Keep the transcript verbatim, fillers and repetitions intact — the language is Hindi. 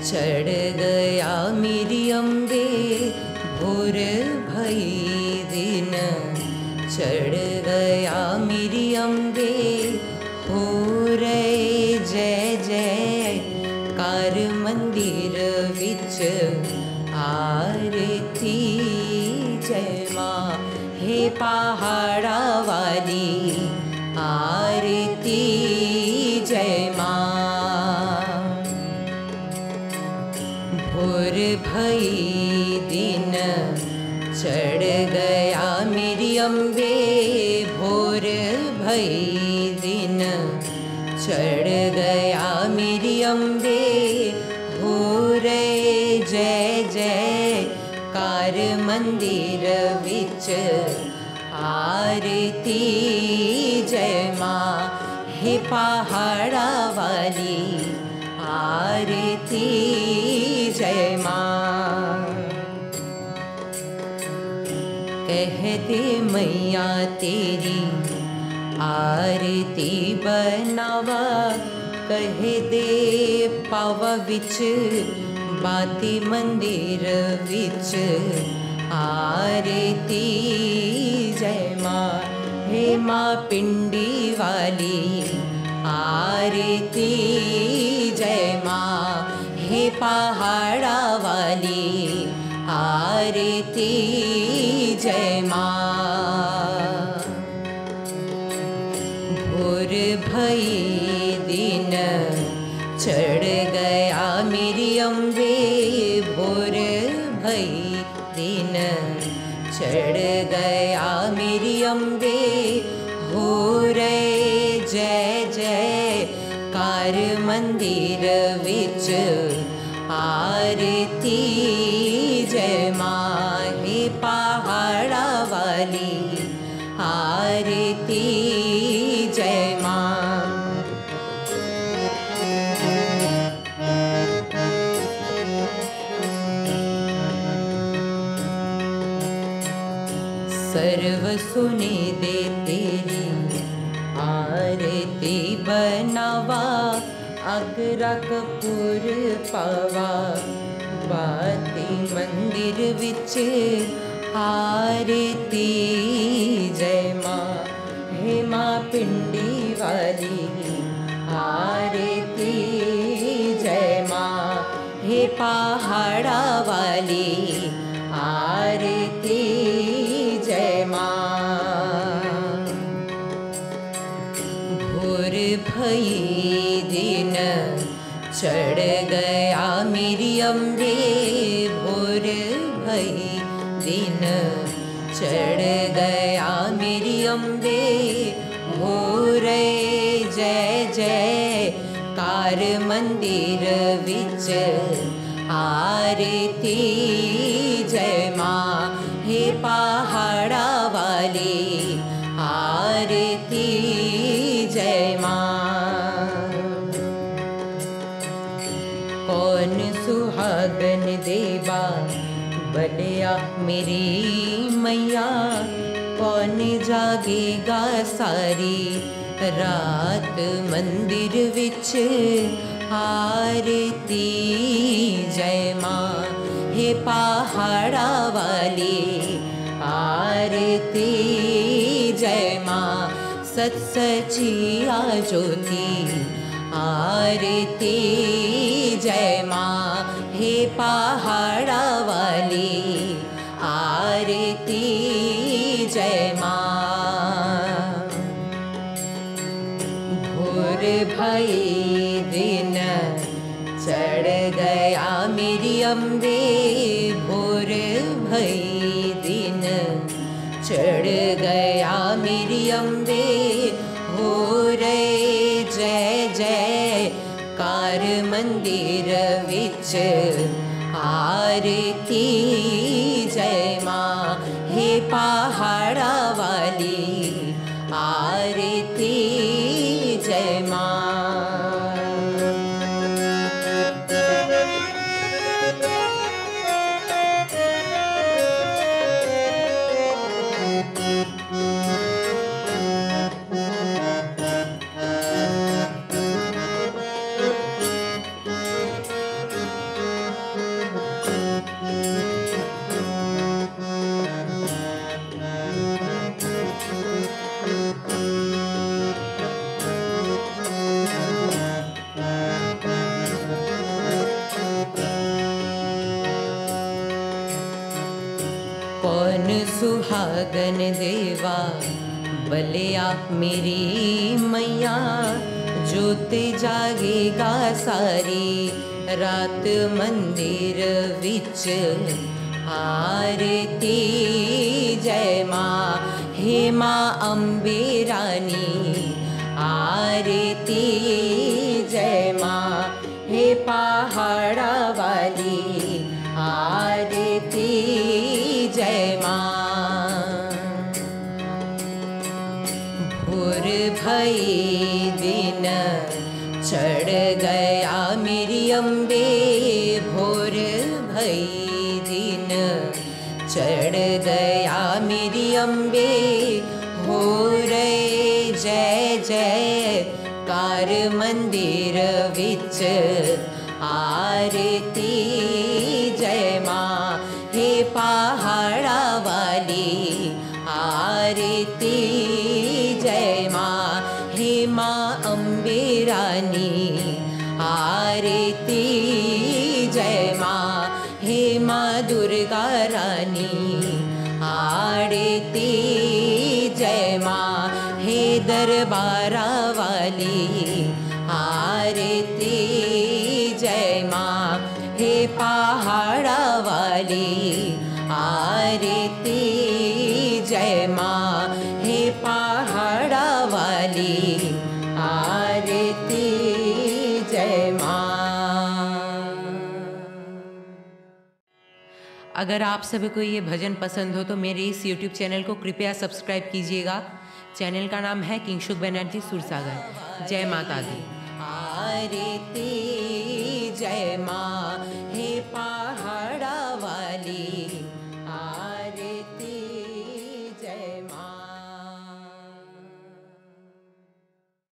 चढ़ गया मेरी अम्बे भोर भई दिन, चढ़ गया मेरी अम्बे हो रे जय जय कार मंदिर विच आरती जय माँ हे पहाड़ा वाली आरती जय माँ। भोर भई दिन चढ़ गया मेरी अम्बे भोर भई दिन, चढ़ गया मेरी अम्बे हो रे जय जय कार मंदिर विच आरती जय माँ हे पहाड़ा वाली आरती जय माँ। कह दे मैया तेरी आरती बनावा, कह दे पावा विच बाती मंदिर विच आरती जय माँ हे माँ पिंडी वाली आरती जय माँ हे पहाड़ा वाली आरती जय माँ। भोर भई दिन चढ़ गया मेरी अम्बे भोर भई दिन, चढ़ गया मेरी अम्बे हो रे जय जय कार मंदिर विच आरती जय माँ हे पहाड़ा वाली आरती जय माँ। सर्व सुने दे तेरी आरती बनावा, आगरा कपूर पावा बाती मंदिर विच आरती जय माँ हे माँ पिंडी वाली आरती जय माँ हे पहाड़ा वाली आरती जय माँ। भोर भई दिन चढ़ गया मेरी अम्बे भोर भई दिन, चढ़ गया मेरी अम्बे हो रे जय जय कार मंदिर विच आरती जय माँ हे पहाड़ा वाली आरती जय माँ। कौन सुहागन देवा बलिया मेरी मैया, कौन जागेगा सारी रात मंदिर विच आरती जय माँ हे पहाड़ा वाली आरती जय माँ। सत सचिया ज्योति आरती जय माँ हे पहाड़ा वाली आरती जय माँ। भोर भई दिन चढ़ गया मेरी अम्बे भोर भई दिन, चढ़ गया मेरी अम्बे हो रे जय जय कार मंदिर विच आरती जय माँ हे पहाड़ा वाली आरती जय माँ। पौन सुहागन देवा बलिया मेरी मैया, जोत जागेगा सारी रात मंदिर विच आरती। जय माँ हे माँ अम्बे रानी आरती। जय माँ हे पहाड़ा वाली आरती। जय माँ भोर भई दिन चढ़ गया मेरी अम्बे, भोर भई दिन चढ़ गया मेरी अम्बे, हो रे जय जय कार मंदिर विच आरती। जय माँ हे पहाड़ा वाली आरती। जय माँ हे माँ अम्बे रानी आरती। जय माँ हे माँ दुर्गा रानी आरती। जय माँ हे दरबारा वाली आरती। जय माँ हे पहाड़ा वाली आरती। जय माँ हे पहाड़ा वाली आरती। जय माँ। अगर आप सभी को ये भजन पसंद हो तो मेरे इस यूट्यूब चैनल को कृपया सब्सक्राइब कीजिएगा। चैनल का नाम है किंगशुक बनर्जी सुरसागर। जय माता दी। आरती। जय माँ